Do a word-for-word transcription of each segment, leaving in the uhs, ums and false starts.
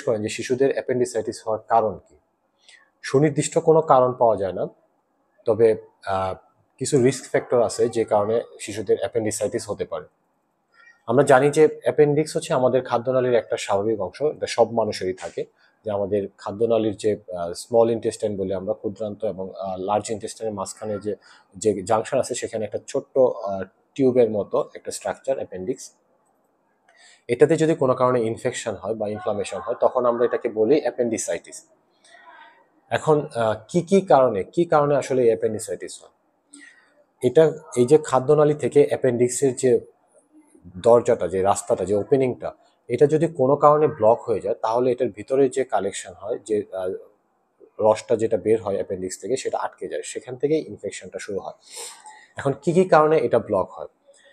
করেন যে শিশুদের অ্যাপেন্ডিসাইটিস হওয়ার কারণ কি, সুনির্দিষ্ট কোনো কারণ পাওয়া যায় না, তবে কিছু রিস্ক ফ্যাক্টর আছে যে কারণে শিশুদের অ্যাপেন্ডিসাইটিস হতে পারে। আমরা জানি যে অ্যাপেন্ডিক্স হচ্ছে আমাদের খাদ্যনালীর একটা স্বাভাবিক অংশ, এটা সব মানুষেরই থাকে, যে আমাদের খাদ্যনালীর যে স্মল ইন্টেস্টাইন বলে আমরা, ক্ষুদ্রান্ত এবং লার্জ ইন্টেস্টাইনের মাঝখানে যে যে জাংশন আছে সেখানে একটা ছোট্ট টিউবের মতো একটা স্ট্রাকচার অ্যাপেন্ডিক্স। এটাতে যদি কোনো কারণে ইনফেকশন হয় বা ইনফ্লামেশন হয় তখন আমরা এটাকে বলি অ্যাপেন্ডিসাইটিস। এখন কি কি কারণে কি কারণে আসলে অ্যাপেন্ডিসাইটিস হয়? এটা এই যে খাদ্যনালী থেকে অ্যাপেন্ডিক্সের যে দরজাটা, যে রাস্তাটা, যে ওপেনিংটা, এটা যদি কোনো কারণে ব্লক হয়ে যায় তাহলে এটার ভিতরে যে কালেকশন হয়, যে রসটা যেটা বের হয় অ্যাপেন্ডিক্স থেকে, সেটা আটকে যায়, সেখান থেকেই ইনফেকশনটা শুরু হয়। এখন কি কি কারণে এটা ব্লক হয়?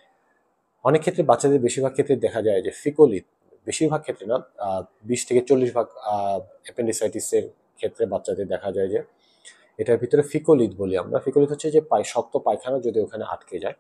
অনেক ক্ষেত্রে বাচ্চাদের বেশিরভাগ ক্ষেত্রে দেখা যায় যে ফিকোলিথ, বেশিরভাগ ক্ষেত্রে না, বিশ থেকে চল্লিশ ভাগ অ্যাপেন্ডিসাইটিসের ক্ষেত্রে বাচ্চাদের দেখা যায় যে এটার ভিতরে ফিকোলিথ বলি আমরা। ফিকোলিথ হচ্ছে যে পায় শক্ত পায়খানা যদি ওখানে আটকে যায়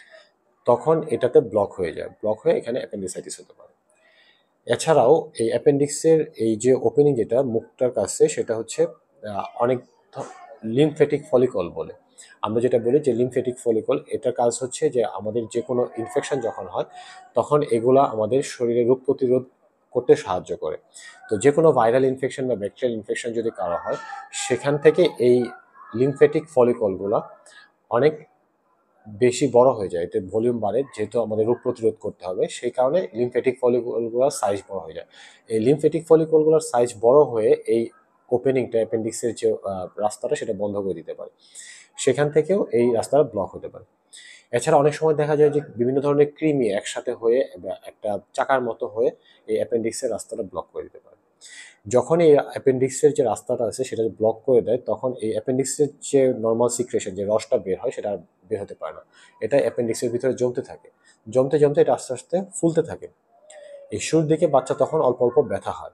তখন এটাতে ব্লক হয়ে যায়, ব্লক হয়ে এখানে অ্যাপেন্ডিসাইটিস হতে পারে। এছাড়াও এই অ্যাপেন্ডিক্সের এই যে ওপেনিং যেটা মুখটার কাছে, সেটা হচ্ছে অনেক লিমফেটিক ফলিকল বলে আমরা যেটা বলি, যে লিমফেটিক ফলিকল, এটার কাজ হচ্ছে যে আমাদের যে কোনো ইনফেকশন যখন হয় তখন এগুলা আমাদের শরীরে রোগ প্রতিরোধ করতে সাহায্য করে। তো যে কোনো ভাইরাল ইনফেকশন বা ব্যাকটেরিয়াল ইনফেকশন যদি কারো হয়, সেখান থেকে এই লিমফেটিক ফলিকলগুলা অনেক বেশি বড় হয়ে যায়, এতে ভলিউম বাড়ে, যেহেতু আমাদের রোগ প্রতিরোধ করতে হবে সেই কারণে লিমফেটিক ফলিকলগুলোর সাইজ বড় হয়ে যায়। এই লিমফেটিক ফলিকলগুলোর সাইজ বড় হয়ে এই ওপেনিংটা, অ্যাপেন্ডিক্সের যে রাস্তাটা, সেটা বন্ধ করে দিতে পারে, সেখান থেকেও এই রাস্তাটা ব্লক হতে পারে। এছাড়া অনেক সময় দেখা যায় যে বিভিন্ন ধরনের কৃমি একসাথে হয়ে একটা চাকার মতো হয়ে এই অ্যাপেন্ডিক্সের রাস্তাটা ব্লক করে দিতে পারে। যখন এই অ্যাপেন্ডিক্সের যে রাস্তাটা আছে সেটা ব্লক করে দেয় তখন এই অ্যাপেন্ডিক্সের যে নর্মাল সিক্রেশন, যে রসটা বের হয়, সেটা বের হতে পারে না, এটা অ্যাপেন্ডিক্সের ভিতরে জমতে থাকে, জমতে জমতে এটা আস্তে আস্তে ফুলতে থাকে। এই শুরুর দিকে বাচ্চা তখন অল্প অল্প ব্যথা হয়,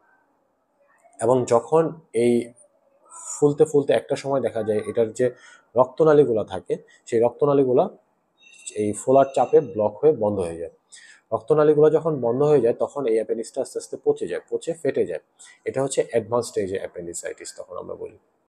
এবং যখন এই ফুলতে ফুলতে একটা সময় দেখা যায় এটার যে রক্তনালীগুলো থাকে সেই রক্তনালীগুলো এই ফোলার চাপে ব্লক হয়ে বন্ধ হয়ে যায়। রক্তনালীগুলো যখন বন্ধ হয়ে যায় তখন এই অ্যাপেন্ডিক্সটা আস্তে আস্তে পচে যায়, পচে ফেটে যায়। এটা হচ্ছে অ্যাডভান্স স্টেজে অ্যাপেন্ডিসাইটিস তখন আমরা বলি।